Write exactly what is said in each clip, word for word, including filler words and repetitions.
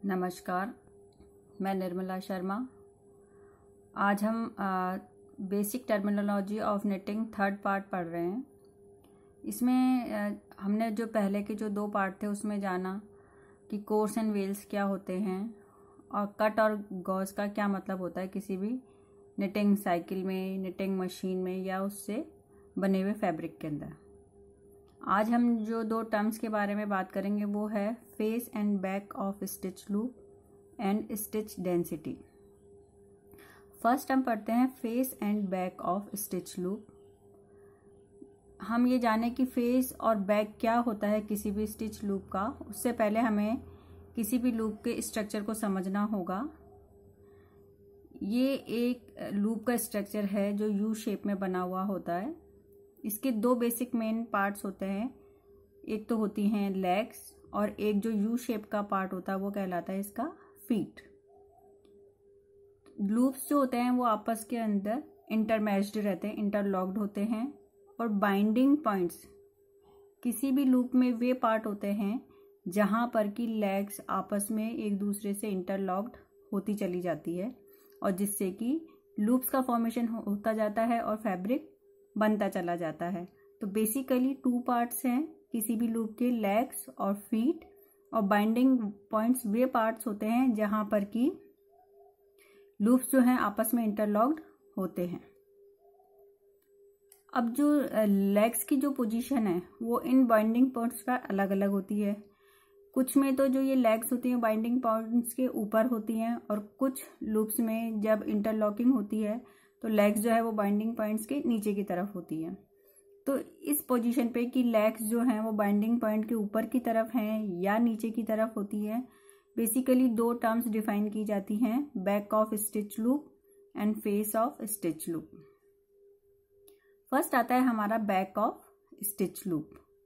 नमस्कार, मैं निर्मला शर्मा। आज हम basic terminology of knitting third part पढ़ रहे हैं। इसमें आ, हमने जो पहले के जो दो पार्ट थे उसमें जाना कि कोर्स एंड वेल्स क्या होते हैं और कट और गॉज का क्या मतलब होता है किसी भी निटिंग साइकिल में, निटिंग मशीन में या उससे बने हुए फैब्रिक के अंदर। आज हम जो दो टर्म्स के बारे में बात करेंगे वो है face and back of stitch loop and stitch density. First हम पढ़ते हैं face and back of stitch loop. हम ये जाने कि फेस और बैक क्या होता है किसी भी स्टिच लूप का, उससे पहले हमें किसी भी लूप के स्ट्रक्चर को समझना होगा। ये एक लूप का स्ट्रक्चर है जो यू शेप में बना हुआ होता है। इसके दो बेसिक मेन पार्ट्स होते हैं, एक तो होती हैं लेग्स और एक जो यू शेप का पार्ट होता है वो कहलाता है इसका फीट। लूप्स जो होते हैं वो आपस के अंदर इंटरमैच्ड रहते हैं, इंटरलॉक्ड होते हैं। और बाइंडिंग पॉइंट्स किसी भी लूप में वे पार्ट होते हैं जहां पर कि लेग्स आपस में एक दूसरे से इंटरलॉक्ड होती चली जाती है और जिससे कि लूप्स का फॉर्मेशन होता जाता है और फैब्रिक बनता चला जाता है। तो बेसिकली टू पार्ट्स हैं किसी भी लूप के, लेग्स और फीट, और बाइंडिंग पॉइंट्स वे पार्ट्स होते हैं जहां पर कि लूप्स जो हैं आपस में इंटरलॉक्ड होते हैं। अब जो लेग्स की जो पोजीशन है वो इन बाइंडिंग पॉइंट्स पर अलग अलग होती है। कुछ में तो जो ये लेग्स होती हैं बाइंडिंग पॉइंट्स के ऊपर होती हैं और कुछ लूप्स में जब इंटरलॉकिंग होती है तो लेग्स जो है वो बाइंडिंग पॉइंट्स के नीचे की तरफ होती हैं। तो इस पोजीशन पे कि लेग्स जो हैं वो बाइंडिंग पॉइंट के ऊपर की तरफ हैं या नीचे की तरफ होती है, बेसिकली दो टर्म्स डिफाइन की जाती हैं, back of stitch loop and face of stitch loop. First आता है हमारा बैक ऑफ स्टिच लूप।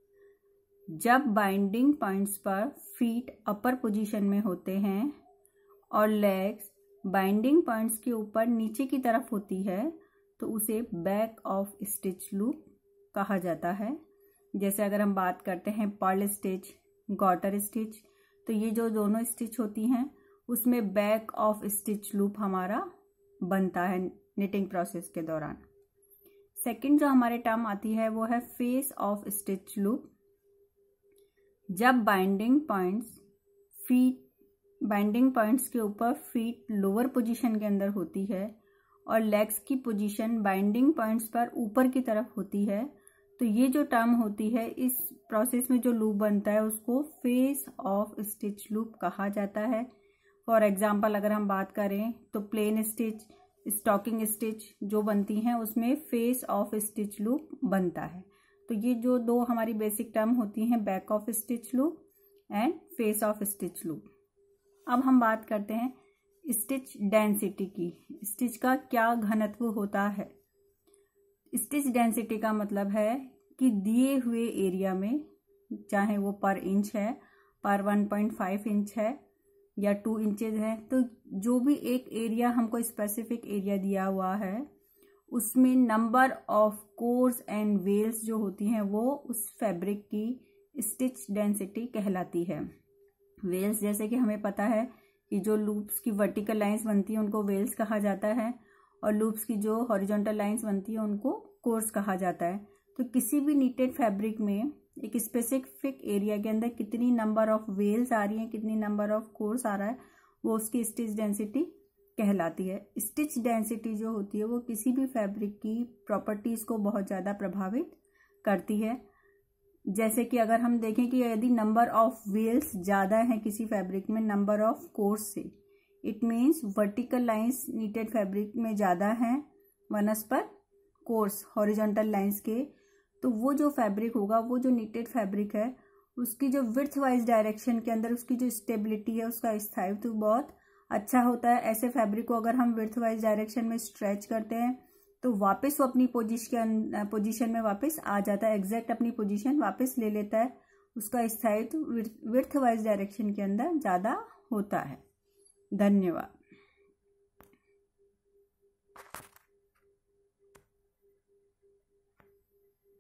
जब बाइंडिंग पॉइंट्स पर फीट अपर पोजीशन में होते हैं और लेग्स बाइंडिंग पॉइंट्स के ऊपर नीचे की तरफ होती है तो उसे बैक ऑफ स्टिच लूप कहा जाता है। जैसे अगर हम बात करते हैं पर्ल स्टिच, गॉटर स्टिच, तो ये जो दोनों स्टिच होती हैं उसमें बैक ऑफ स्टिच लूप हमारा बनता है निटिंग प्रोसेस के दौरान। सेकंड जो हमारे टर्म आती है वो है फेस ऑफ स्टिच लूप। जब binding points feet binding points के ऊपर फीट लोअर पोजीशन के अंदर होती है और लेग्स की पोजीशन बाइंडिंग पॉइंट्स पर ऊपर की तरफ होती है, तो ये जो टर्म होती है इस प्रोसेस में जो लूप बनता है उसको फेस ऑफ स्टिच लूप कहा जाता है। फॉर एग्जांपल अगर हम बात करें तो प्लेन स्टिच, स्टॉकिंग स्टिच जो बनती हैं उसमें फेस ऑफ स्टिच लूप बनता है। तो ये जो दो हमारी बेसिक टर्म होती हैं, back of stitch loop and face of stitch loop. अब हम बात करते हैं स्टिच डेंसिटी की। स्टिच का क्या घनत्व होता है? स्टिच डेंसिटी का मतलब है कि दिए हुए एरिया में, चाहे वो पर इंच है, पर वन पॉइंट फाइव इंच है या टू इंचेस है, तो जो भी एक एरिया हमको स्पेसिफिक एरिया दिया हुआ है उसमें number of course and wales जो होती हैं वो उस फैब्रिक की स्टिच डेंसिटी कहलाती है। वेल्स जैसे कि हमें पता है कि जो लूप्स की वर्टिकल लाइंस बनती है उनको वेल्स कहा जाता है और लूप्स की जो हॉरिजॉन्टल लाइंस बनती है उनको कोर्स कहा जाता है। तो किसी भी नीटेड फैब्रिक में एक स्पेसिफिक एरिया के अंदर कितनी नंबर ऑफ वेल्स आ रही हैं, कितनी नंबर ऑफ कोर्स आ रहा है, वो उसकी स्टिच डेंसिटी कहलाती है। स्टिच डेंसिटी जो होती है वो किसी भी फैब्रिक की प्रॉपर्टीज को बहुत ज़्यादा प्रभावित करती है। जैसे कि अगर हम देखें कि यदि नंबर ऑफ वेल्स ज़्यादा हैं किसी फैब्रिक में नंबर ऑफ कोर्स से, it means vertical lines knitted fabric में ज़्यादा हैं वनस्पर कोर्स हॉरिजॉन्टल लाइंस के, तो वो जो फैब्रिक होगा, वो जो नीटेड फैब्रिक है उसकी जो विड्थ वाइज डायरेक्शन के अंदर उसकी जो स्टेबिलिटी है, उसका स्थायित्व तो बहुत अच्छा होता है। ऐसे फैब्रिक को अगर हम विड्थ वाइज डायरेक्शन में स्ट्रेच करते हैं तो वापस वो अपनी पोजीशन पोजीशन में वापस आ जाता है, एग्जैक्ट अपनी पोजीशन वापस ले लेता है। उसका स्थायित्व विड्थ वाइज डायरेक्शन के अंदर ज़्यादा होता है। धन्यवाद।